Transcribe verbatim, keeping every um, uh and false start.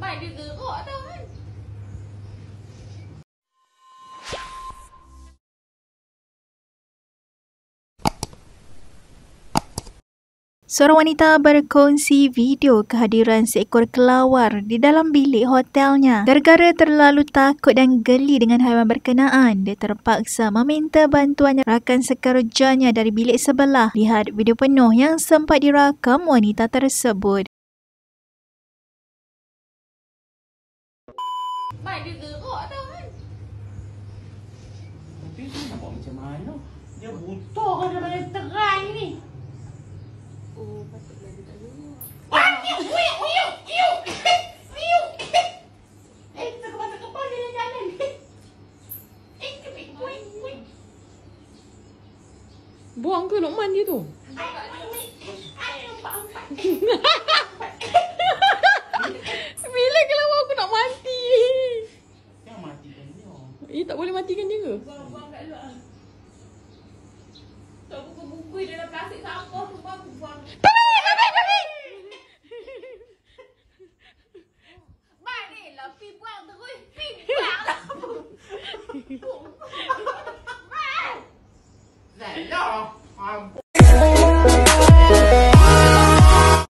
Mak dia gerok tau kan. Seorang wanita berkongsi video kehadiran seekor kelawar di dalam bilik hotelnya. Gara-gara terlalu takut dan geli dengan haiwan berkenaan, dia terpaksa meminta bantuan rakan sekerjanya dari bilik sebelah. Lihat video penuh yang sempat dirakam wanita tersebut. Mak dia gerok tau kan. Tapi dia nak buat macam mana? Dia buta kan dia main terang ni. Oh, patutlah dia tak gerok. Ah, iu, iu, iu, iu. Iu. Eh, terkepas kepala dia jalan. Eh, kepik, kuih, kuih. Buang ke Lokman dia tu? Bila kelawar aku nak mati? Yang matikan dia. Eh, tak boleh matikan dia ke? Buang-buang kat luar. Tak buku-buku dalam plastik sampah tu bang buang. Mak ni lah pi buang terus. Pi buang lah.